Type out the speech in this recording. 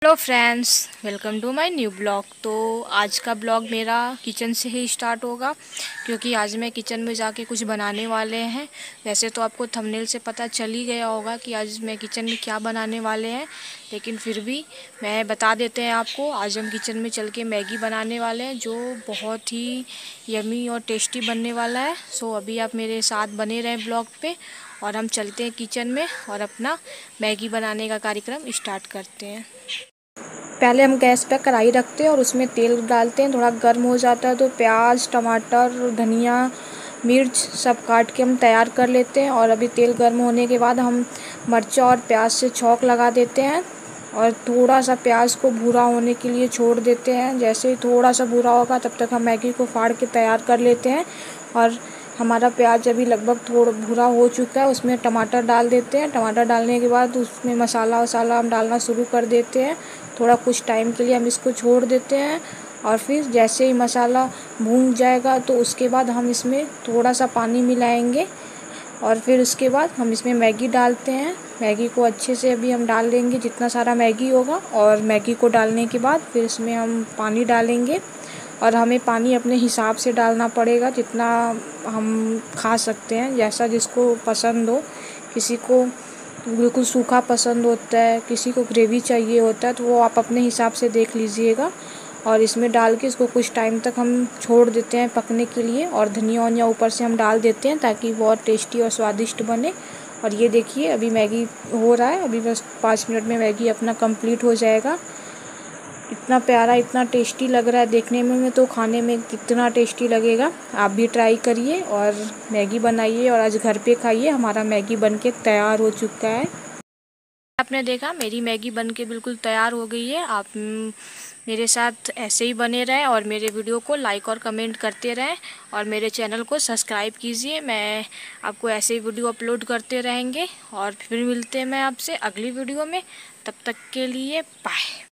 Hello friends, welcome to my new blog. तो आज का ब्लॉग मेरा किचन से ही स्टार्ट होगा, क्योंकि आज मैं किचन में जाके कुछ बनाने वाले हैं। वैसे तो आपको थंबनेल से पता चल ही गया होगा कि आज मैं किचन में क्या बनाने वाले हैं, लेकिन फिर भी मैं बता देते हैं आपको। आज हम किचन में चल के मैगी बनाने वाले हैं, जो बहुत ही यमी और टेस्टी बनने वाला है। सो अभी आप मेरे साथ बने रहें ब्लॉग पे, और हम चलते हैं किचन में और अपना मैगी बनाने का कार्यक्रम स्टार्ट करते हैं। पहले हम गैस पे कढ़ाई रखते हैं और उसमें तेल डालते हैं। थोड़ा गर्म हो जाता है तो प्याज, टमाटर, धनिया, मिर्च सब काट के हम तैयार कर लेते हैं। और अभी तेल गर्म होने के बाद हम मिर्चा और प्याज से छौंक लगा देते हैं और थोड़ा सा प्याज को भूरा होने के लिए छोड़ देते हैं। जैसे ही थोड़ा सा भूरा होगा तब तक हम मैगी को फाड़ के तैयार कर लेते हैं। और हमारा प्याज अभी लगभग थोड़ा भूरा हो चुका है, उसमें टमाटर डाल देते हैं। टमाटर डालने के बाद उसमें मसाला वसाला हम डालना शुरू कर देते हैं। थोड़ा कुछ टाइम के लिए हम इसको छोड़ देते हैं और फिर जैसे ही मसाला भून जाएगा तो उसके बाद हम इसमें थोड़ा सा पानी मिलाएंगे और फिर उसके बाद हम इसमें मैगी डालते हैं। मैगी को अच्छे से अभी हम डाल देंगे जितना सारा मैगी होगा, और मैगी को डालने के बाद फिर इसमें हम पानी डालेंगे। और हमें पानी अपने हिसाब से डालना पड़ेगा, जितना हम खा सकते हैं, जैसा जिसको पसंद हो। किसी को बिल्कुल सूखा पसंद होता है, किसी को ग्रेवी चाहिए होता है, तो वो आप अपने हिसाब से देख लीजिएगा। और इसमें डाल के इसको कुछ टाइम तक हम छोड़ देते हैं पकने के लिए, और धनिया वनिया ऊपर से हम डाल देते हैं ताकि बहुत टेस्टी और स्वादिष्ट बने। और ये देखिए अभी मैगी हो रहा है, अभी बस 5 मिनट में मैगी अपना कंप्लीट हो जाएगा। इतना प्यारा, इतना टेस्टी लग रहा है देखने में तो खाने में कितना टेस्टी लगेगा। आप भी ट्राई करिए और मैगी बनाइए और आज घर पे खाइए। हमारा मैगी बनके तैयार हो चुका है। आपने देखा मेरी मैगी बनके बिल्कुल तैयार हो गई है। आप मेरे साथ ऐसे ही बने रहें और मेरे वीडियो को लाइक और कमेंट करते रहें, और मेरे चैनल को सब्सक्राइब कीजिए। मैं आपको ऐसे ही वीडियो अपलोड करते रहेंगे। और फिर मिलते हैं मैं आपसे अगली वीडियो में। तब तक के लिए बाय।